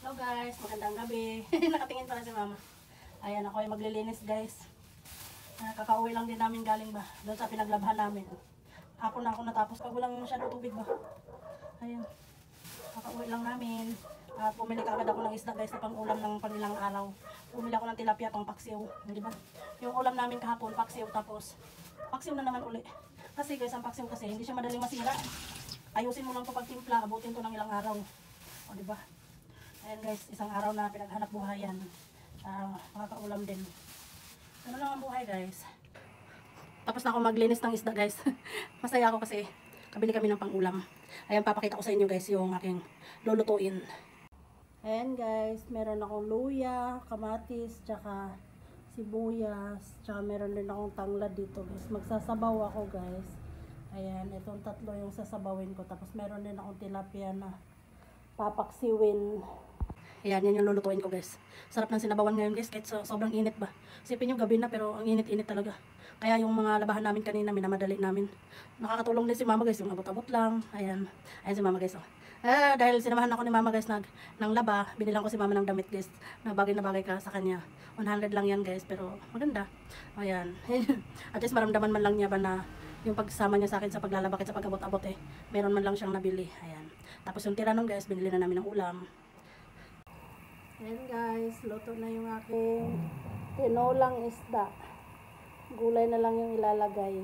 Hello guys, magandang gabi. Nakatingin pala si mama. Ayan, ako ay maglilinis guys. Kakauwi lang din namin galing ba doon sa pinaglabhan namin. Hapon na ako natapos pag walang masyadong tubig ba. Ayan, kakauwi lang namin. At pumili ka agad ako ng isda guys na pang-ulam ng panilang araw. Pumili ako ng tilapia pang paksiw, di ba? Yung ulam namin kahapon paksiw, tapos paksiw na naman uli. Kasi guys, ang paksiw kasi hindi siya madaling masira. Ayusin mo lang to pagtimpla, abutin to ng ilang araw. O di ba? Ayan guys, isang araw na pinaghanap buhayan. Makakaulam din. Ano lang ang buhay guys. Tapos na ako maglinis ng isda guys. Masaya ako kasi kabili kami ng pang-ulam. Ayan, papakita ko sa inyo guys yung aking lulutuin. Ayan guys, meron akong luya, kamatis, tsaka sibuyas, tsaka meron din akong tanglad dito guys. Magsasabaw ako guys. Ayan, itong tatlo yung sasabawin ko. Tapos meron din akong tilapia na papaksiwin. Ayan, yan yung lulutuin ko guys. Sarap ng sinabawan ngayon guys, kahit sobrang init ba. Sipin yung gabi na pero ang init-init talaga. Kaya yung mga labahan namin kanina, minamadali namin. Nakakatulong din si mama guys, yung abot-abot lang. Ayan, ayan si mama guys. Oh. Dahil sinamahan ako ni mama guys ng laba, binilang ko si mama ng damit guys. Na bagay ka sa kanya. 100 lang yan guys, pero maganda. Ayan, at least maramdaman man lang niya ba na yung pagsama niya sa akin sa paglalaba at sa pag-abot-abot meron man lang siyang nabili. Ayan. Tapos yung tira nun guys, binili na namin ng ulam. Ayan guys, luto na yung aking tinolang isda. Gulay na lang yung ilalagay.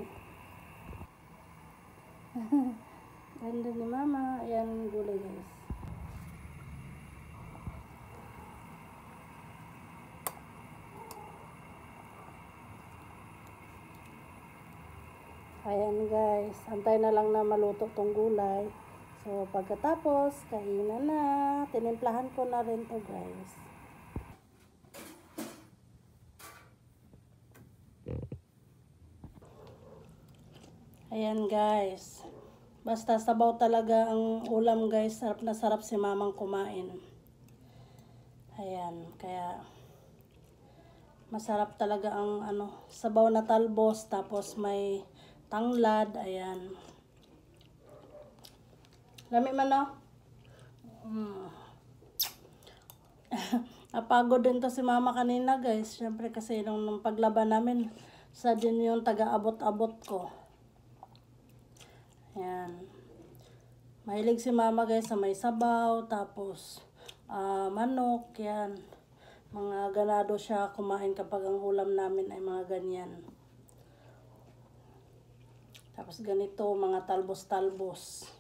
Ganda ni mama. Ayan yung gulay guys. Ayan guys, antay na lang na maluto tong gulay. So pagkatapos, kainan na. Tinimplahan ko na rin to guys. Ayan guys. Basta sabaw talaga ang ulam guys. Sarap na sarap si mamang kumain. Ayan, kaya masarap talaga ang sabaw na talbos, tapos may tanglad. Ayan. Lami man no? Napagod din to si mama kanina guys. Syempre kasi nung paglaban namin, sa din yung taga-abot-abot ko. Ayan. Mahilig si mama guys sa may sabaw, tapos manok, yan. Mga ganado siya kumain kapag ang ulam namin ay mga ganyan. Tapos ganito, mga talbos-talbos.